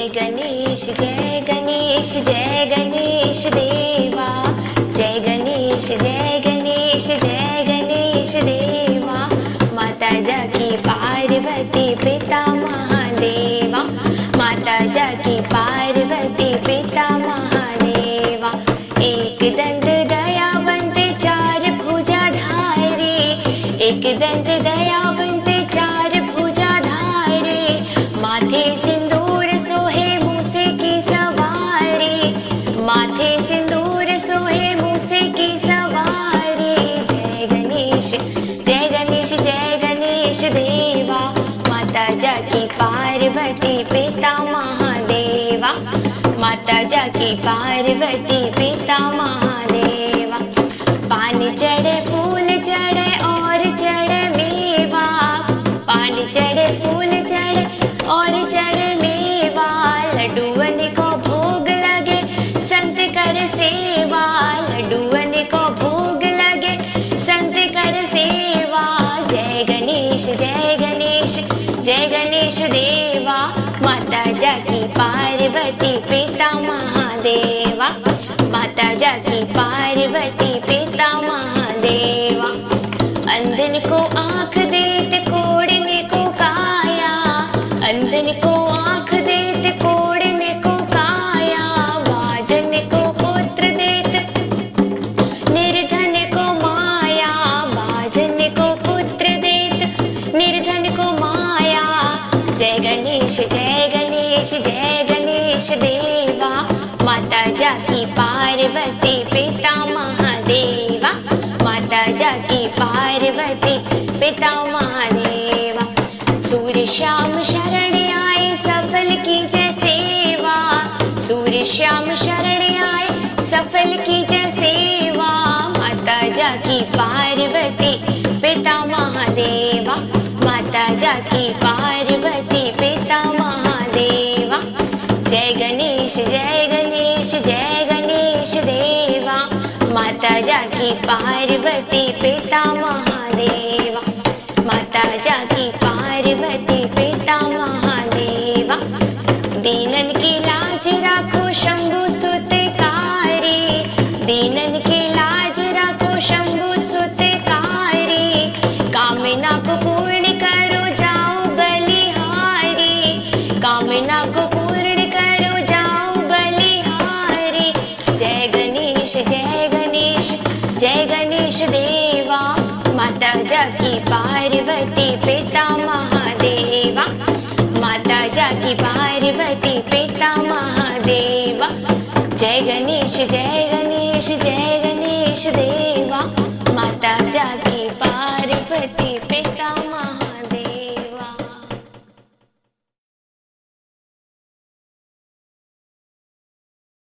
गणेश जय गणेश जय गणेश देवा। जय गणेश जय गणेश जय गणेश देवा। माता जाकी पार्वती पिता महादेवा। माता जाकी पार्वती पिता महादेवा। एक दंत दयावंत चार भुजाधारी। एक दंत दयावंत चार भुजाधारी। माथे सिंदूर सोहे मूसे की सवारी। माथे सिंदूर सोहे मूसे की सवारी। जय गणेश जय गणेश जय गणेश देवा। माता जाकी पार्वती पिता महादेवा। माता जाकी पार्वती पिता महादेवा। पान चढ़े फूल चढ़े और चढ़े मेवा। पान चढ़े फूल चढ़े और चढ़े मेवा। लड्डूअन को भोग लगे संत कर सेवा। लड्डूअन को भोग लगे संत कर सेवा। जय गणेश जय गणेश जय गणेश देवा। माता जाकी पार्वती पिता महादेवा। माता जाकी पार्वती पिता महादेवा। अंधन को आँख देत कोढ़ने को काया। अंधन को आँख देत कोढ़ने को काया। वाजन को पुत्र देत निर्धन को माया। वाजन को पुत्र देत निर्धन को माया। जय गणेश जय गणेश जय गणेश देवा। माता जाकी पार्वती पिता महादेवा। माता जाकी पार्वती पिता महादेवा। सूर्य श्याम शरण आए सफल की जय सेवा। सूर्य श्याम शरण आए सफल की जय सेवा। माता जाकी पार्वती पिता महादेवा। माता जाकी पार्वती पिता महादेवा। जय गणेश जय गणेश जय गणेश देवा। माता जाकी पार्वती पिता महादेवा। माता जाकी पार्वती पिता महादेवा। दीनन की लाज राखो शंभु सुतकारी। दीनन की लाज राखो शंभु सुतकारी। कामना को पूर्ण करो जाओ बलिहारी। कामना को पूर्ण करो जाओ बलिहारी। जय गणेश जय गणेश जय गणेश देवा। माता जाकी पार्वती पिता महादेवा। माता जाकी पार्वती पिता महादेवा। जय गणेश जय गणेश जय गणेश देवा।